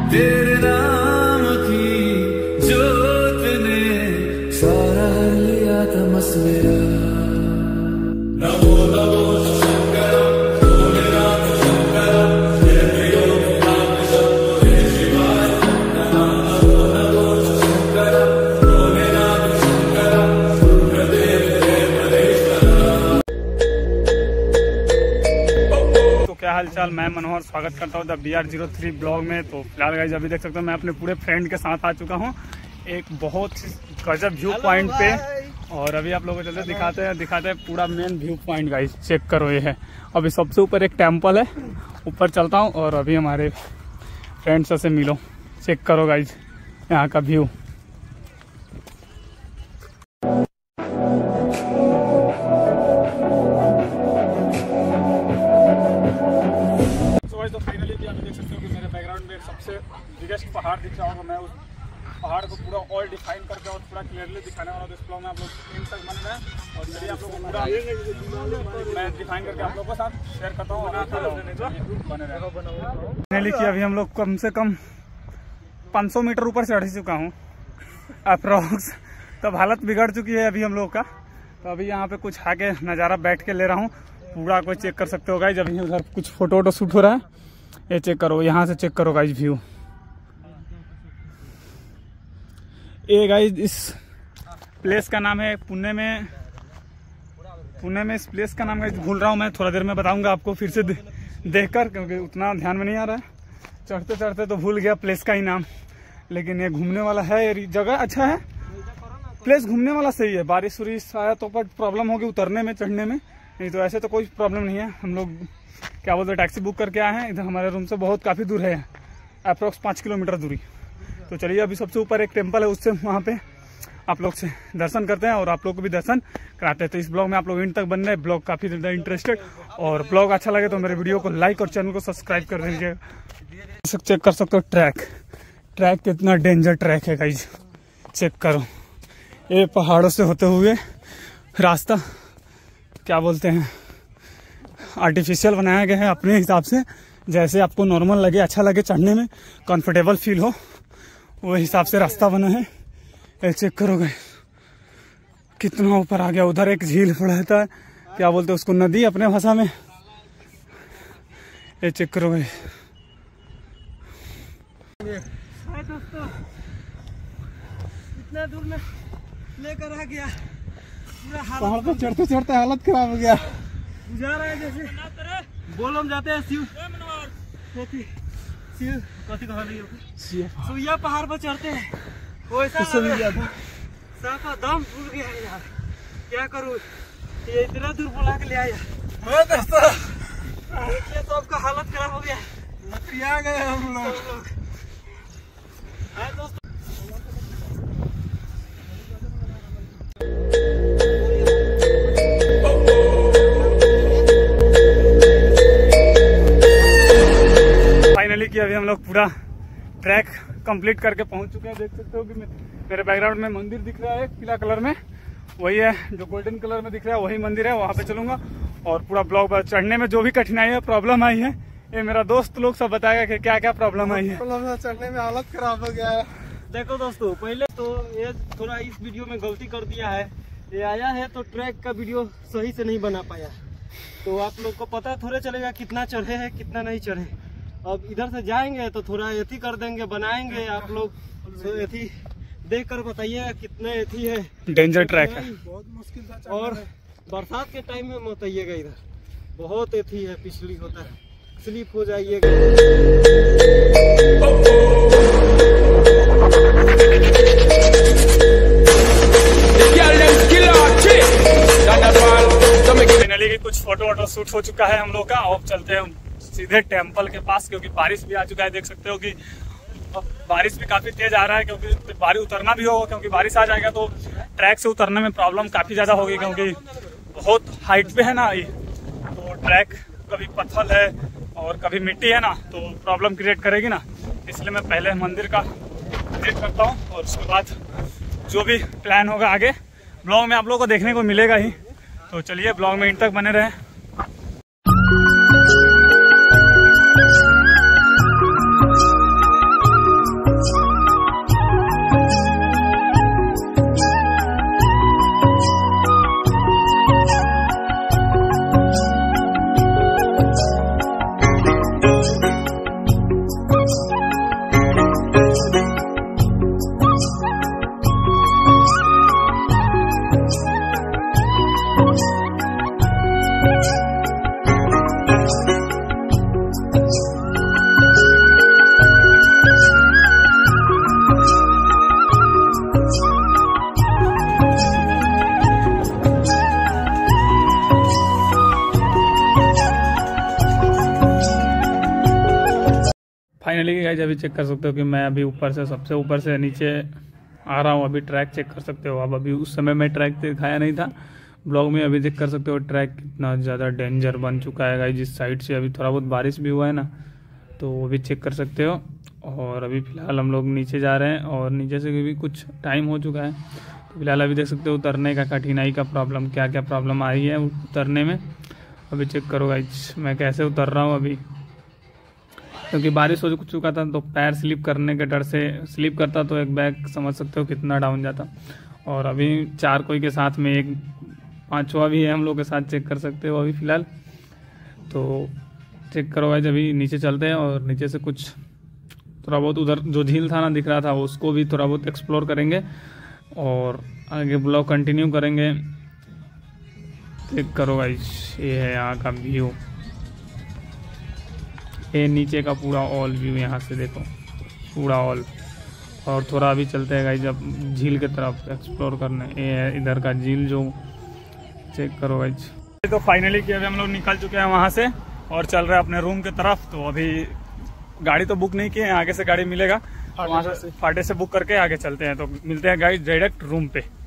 तेरे नाम की जोत ने सारा लिया तमस मेरा। नमो नमो शंकर भोलेनाथ शंकर जय प्रियो नाम शंभो हे शिवाय। नमो नमो शंकर भोलेनाथ शंकर गुरुदेव देव महेश्वर। तो क्या हाल चाल, मैं मनोहर स्वागत करता हूँ द BR03 ब्लॉग में। तो फिलहाल गाइस अभी देख सकते हो मैं अपने पूरे फ्रेंड के साथ आ चुका हूँ एक बहुत गजब व्यू पॉइंट पे। और अभी आप लोगों को चलते दिखाते हैं पूरा main view point guys. Check करो, ये है अभी सबसे ऊपर एक टेम्पल है, ऊपर चलता हूँ और अभी हमारे फ्रेंड्स से मिलो। चेक करो गाइस यहाँ का व्यू। तो फाइनली भी आप देख सकते हो कि मेरे बैकग्राउंड में एक सबसे बिगेस्ट पहाड़ दिख रहा होगा। मैं उस पहाड़ को पूरा ऑल डिफाइन करके और पूरा क्लियरली दिखाने वाला हूँ इस ब्लॉग में। आप लोग इन तक बने रहें और चलिए आप लोग को पूरा मैं डिफाइन करके आप लोगों के साथ शेयर करता हूँ। बने रहें। फाइनली कि अभी हम लोग कम से कम 500 मीटर ऊपर चढ़ चुका हूँ अप्रॉक्स। तब हालत बिगड़ चुकी है अभी हम लोग का। तो अभी यहाँ पे कुछ आके नज़ारा बैठ के ले रहा हूँ पूरा। कोई चेक कर सकते हो गाइज। अभी उधर कुछ फोटो वोटो शूट हो रहा है, ये चेक करो, यहाँ से चेक करो गाइज व्यू। ये गाइज इस प्लेस का नाम है पुणे में इस प्लेस का नाम गाइज भूल रहा हूँ मैं, थोड़ा देर में बताऊंगा आपको फिर से देखकर, क्योंकि उतना ध्यान में नहीं आ रहा है। चढ़ते चढ़ते तो भूल गया प्लेस का ही नाम, लेकिन ये घूमने वाला है। ये जगह अच्छा है, प्लेस घूमने वाला सही है। बारिश उरिश आया तो पर प्रॉब्लम होगी उतरने में चढ़ने में, नहीं तो ऐसे तो कोई प्रॉब्लम नहीं है। हम लोग क्या बोलते हैं टैक्सी बुक करके आए हैं। इधर हमारे रूम से बहुत काफ़ी दूर है, अप्रॉक्स 5 किलोमीटर दूरी। तो चलिए अभी सबसे ऊपर एक टेम्पल है, उससे वहाँ पे आप लोग से दर्शन करते हैं और आप लोग को भी दर्शन कराते हैं। तो इस ब्लॉग में आप लोग इन तक बन रहे, ब्लॉग काफ़ी ज़्यादा इंटरेस्टेड। और ब्लॉग अच्छा लगे तो मेरे वीडियो को लाइक और चैनल को सब्सक्राइब कर दीजिएगा। चेक कर सकते हो ट्रैक कितना डेंजर ट्रैक है गाइज। चेक करो, ये पहाड़ों से होते हुए रास्ता क्या बोलते हैं आर्टिफिशियल बनाया गया है अपने हिसाब से, जैसे आपको नॉर्मल लगे, अच्छा लगे, चढ़ने में कंफर्टेबल फील हो, वो हिसाब से रास्ता बना है। ये चेक करोगे कितना ऊपर आ गया। उधर एक झील पड़ता है, क्या बोलते हैं उसको, नदी अपने भाषा में। ये चेक करोगे दोस्तों, इतना दूर में लेकर आ गया, पहाड़ पे चढ़ते चढ़ते हालत खराब हो गया। जा रहा है जैसे बोल हम जाते हैं सुइया पहाड़ पर चढ़ते हैं, वैसा साफा दम फूल गया यार। क्या करूँ, ये इतना दूर बुला के ले आया। देखिए तो आपका हालत खराब हो गया, आ गए हम लोग। फाइनली कि अभी हम लोग पूरा ट्रैक कंप्लीट करके पहुंच चुके हैं। देख सकते हो कि मेरे बैकग्राउंड में मंदिर दिख रहा है पीला कलर में, वही है जो गोल्डन कलर में दिख रहा है, वही मंदिर है। वहां पे चलूंगा और पूरा ब्लॉग चढ़ने में जो भी कठिनाई है, प्रॉब्लम आई है, ये मेरा दोस्त लोग सब बताएगा कि क्या क्या प्रॉब्लम आई है। चढ़ने में हालत खराब हो गया है। देखो दोस्तों, पहले तो ये थोड़ा इस वीडियो में गलती कर दिया है। ये आया है तो ट्रैक का वीडियो सही से नहीं बना पाया, तो आप लोग को पता थोड़े चलेगा कितना चढ़े हैं कितना नहीं चढ़े। अब इधर से जाएंगे तो थोड़ा एथी कर देंगे, बनाएंगे। आप लोग एथी देख कर बताइए कितने एथी है, डेंजर ट्रैक है, बहुत मुश्किल था। और बरसात के टाइम में मत आइएगा, इधर बहुत एथी है, पिछली होता है, स्लिप हो जाइएगा। फाइनली कुछ फोटो वोटो शूट हो चुका है हम लोग का। अब चलते हैं सीधे टेम्पल के पास, क्योंकि बारिश भी आ चुका है। देख सकते हो कि बारिश भी काफी तेज आ रहा है, क्योंकि बारिश उतरना भी होगा, क्योंकि बारिश आ जाएगा तो ट्रैक से उतरने में प्रॉब्लम काफी ज्यादा होगी, क्योंकि बहुत हाइट पे है ना ये, तो ट्रैक कभी पत्थर है और कभी मिट्टी है ना, तो प्रॉब्लम क्रिएट करेगी ना। इसलिए मैं पहले मंदिर का विजिट करता हूँ और उसके बाद जो भी प्लान होगा आगे ब्लॉग में आप लोगों को देखने को मिलेगा ही। तो चलिए ब्लॉग में इन तक बने रहें। फाइनली गाइस अभी चेक कर सकते हो कि मैं अभी ऊपर से सबसे ऊपर से नीचे आ रहा हूँ। अभी ट्रैक चेक कर सकते हो आप। अभी उस समय मैं ट्रैक दिखाया नहीं था ब्लॉग में। अभी चेक कर सकते हो ट्रैक कितना ज़्यादा डेंजर बन चुका है गाइस। जिस साइड से अभी थोड़ा बहुत बारिश भी हुआ है ना, तो वो भी चेक कर सकते हो। और अभी फ़िलहाल हम लोग नीचे जा रहे हैं और नीचे से भी कुछ टाइम हो चुका है। तो फिलहाल अभी देख सकते हो उतरने का कठिनाई का प्रॉब्लम, क्या क्या प्रॉब्लम आई है उतरने में। अभी चेक करो गाइस मैं कैसे उतर रहा हूँ अभी, क्योंकि बारिश हो चुका था तो पैर स्लिप करने के डर से स्लिप करता तो एक बैग समझ सकते हो कितना डाउन जाता। और अभी 4 कोई के साथ में एक 5वां भी है हम लोग के साथ, चेक कर सकते हो अभी फ़िलहाल। तो चेक करो गाइस अभी नीचे चलते हैं और नीचे से कुछ थोड़ा बहुत उधर जो झील था ना दिख रहा था उसको भी थोड़ा बहुत एक्सप्लोर करेंगे और आगे ब्लॉग कंटिन्यू करेंगे। चेक करो गाइस ये है यहाँ का व्यू, ये नीचे का पूरा ऑल व्यू यहाँ से देखो पूरा ऑल। और थोड़ा अभी चलते हैं गाइस जब झील की तरफ एक्सप्लोर करने। ये है इधर का झील जो, चेक करो गाइस। तो फाइनली कि अभी हम लोग निकल चुके हैं वहाँ से और चल रहे हैं अपने रूम की तरफ। तो अभी गाड़ी तो बुक नहीं किए हैं, आगे से गाड़ी मिलेगा, वहाँ से फाटे से बुक करके आगे चलते हैं। तो मिलते हैं गाइस डायरेक्ट रूम पे।